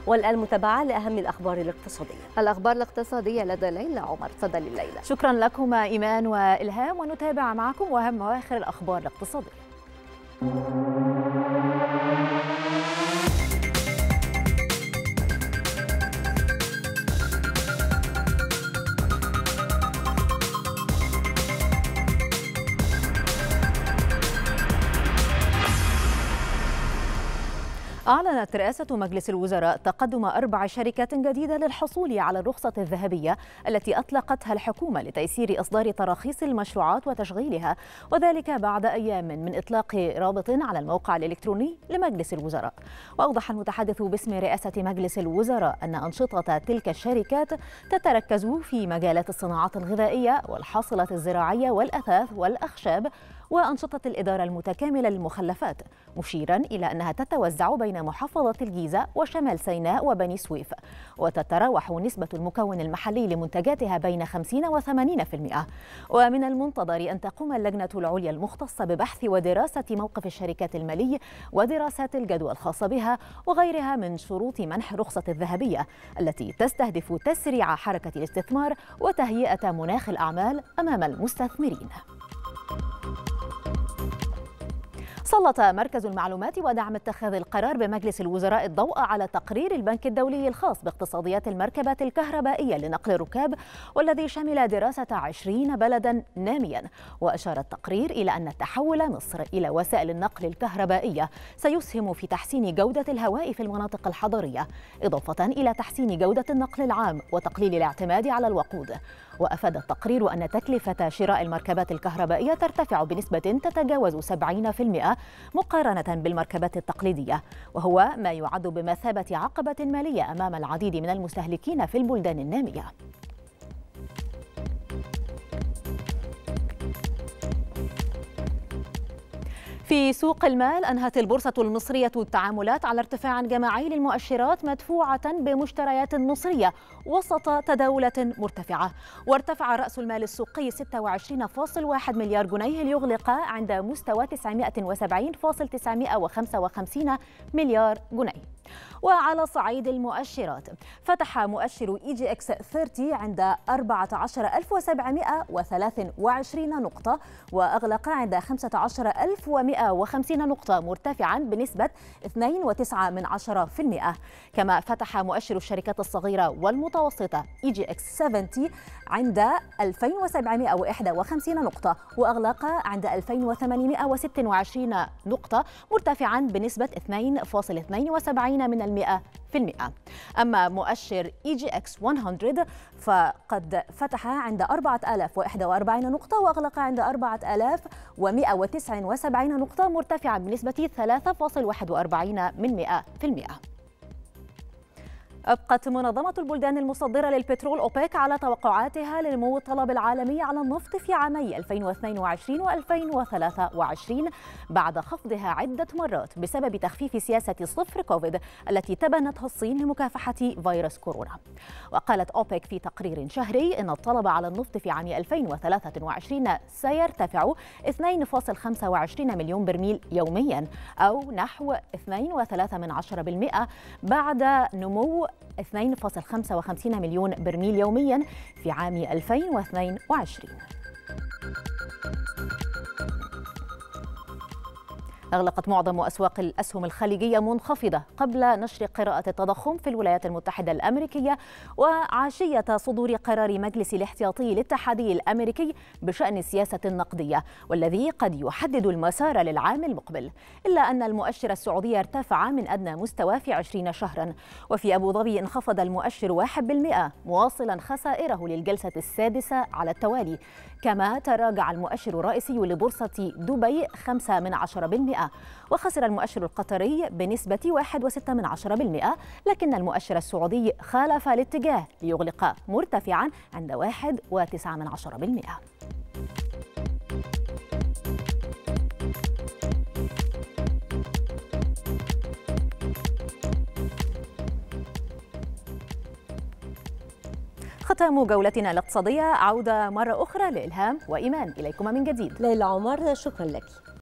والآن متابعة لأهم الأخبار الاقتصادية. الأخبار الاقتصادية لدى ليلى عمر. تفضلي ليلى. شكرا لكما إيمان وإلهام، ونتابع معكم أهم وآخر الأخبار الاقتصادية. أعلنت رئاسة مجلس الوزراء تقدم 4 شركات جديدة للحصول على الرخصة الذهبية التي أطلقتها الحكومة لتيسير إصدار تراخيص المشروعات وتشغيلها، وذلك بعد أيام من إطلاق رابط على الموقع الإلكتروني لمجلس الوزراء. وأوضح المتحدث باسم رئاسة مجلس الوزراء أن أنشطة تلك الشركات تتركز في مجالات الصناعات الغذائية والحاصلات الزراعية والأثاث والأخشاب وأنشطة الإدارة المتكاملة للمخلفات، مشيرا إلى أنها تتوزع بين محافظة الجيزة وشمال سيناء وبني سويف، وتتراوح نسبة المكون المحلي لمنتجاتها بين 50 و80%. ومن المنتظر أن تقوم اللجنة العليا المختصة ببحث ودراسة موقف الشركات المالي ودراسات الجدوى الخاصة بها وغيرها من شروط منح الرخصة الذهبية التي تستهدف تسريع حركة الاستثمار وتهيئة مناخ الأعمال أمام المستثمرين. سلط مركز المعلومات ودعم اتخاذ القرار بمجلس الوزراء الضوء على تقرير البنك الدولي الخاص باقتصاديات المركبات الكهربائية لنقل الركاب، والذي شمل دراسة 20 بلدا ناميا. وأشار التقرير إلى أن تحول مصر إلى وسائل النقل الكهربائية سيسهم في تحسين جودة الهواء في المناطق الحضرية، إضافة إلى تحسين جودة النقل العام وتقليل الاعتماد على الوقود. وأفاد التقرير أن تكلفة شراء المركبات الكهربائية ترتفع بنسبة تتجاوز 70% مقارنة بالمركبات التقليدية، وهو ما يعد بمثابة عقبة مالية أمام العديد من المستهلكين في البلدان النامية. في سوق المال، أنهت البورصة المصرية التعاملات على ارتفاع جماعي للمؤشرات مدفوعة بمشتريات مصرية وسط تداولات مرتفعة. وارتفع رأس المال السوقي 26.1 مليار جنيه ليغلق عند مستوى 970.955 مليار جنيه. وعلى صعيد المؤشرات، فتح مؤشر EGX 30 عند 14723 نقطة وأغلق عند 15150 نقطة، مرتفعا بنسبة 2.9%. كما فتح مؤشر الشركات الصغيرة والمتوسطة EGX 70 عند 2751 نقطة وأغلق عند 2826 نقطة، مرتفعا بنسبة 2.72%. أما مؤشر EGX 100 فقد فتح عند 4041 نقطة وأغلق عند 4179 نقطة، مرتفعا بنسبة 3.41%. أبقت منظمة البلدان المصدرة للبترول أوبك على توقعاتها لنمو الطلب العالمي على النفط في عامي 2022 و2023 بعد خفضها عدة مرات بسبب تخفيف سياسة صفر كوفيد التي تبنتها الصين لمكافحة فيروس كورونا. وقالت أوبك في تقرير شهري إن الطلب على النفط في عام 2023 سيرتفع 2.25 مليون برميل يوميا، أو نحو 2.3% بعد نمو 2.55 مليون برميل يوميا في عام 2022. أغلقت معظم أسواق الأسهم الخليجية منخفضة قبل نشر قراءة التضخم في الولايات المتحدة الأمريكية وعشية صدور قرار مجلس الاحتياطي الاتحادي الأمريكي بشأن السياسة النقدية، والذي قد يحدد المسار للعام المقبل. إلا أن المؤشر السعودي ارتفع من أدنى مستوى في 20 شهرا. وفي أبو ظبي انخفض المؤشر 1% مواصلا خسائره للجلسة السادسة على التوالي. كما تراجع المؤشر الرئيسي لبورصة دبي 0.5%، وخسر المؤشر القطري بنسبة 1.6%، لكن المؤشر السعودي خالف الاتجاه ليغلق مرتفعا عند 1.9%. ختام جولتنا الاقتصادية، عودة مرة أخرى لإلهام وإيمان. إليكم من جديد. ليلى عمر، شكرا لك.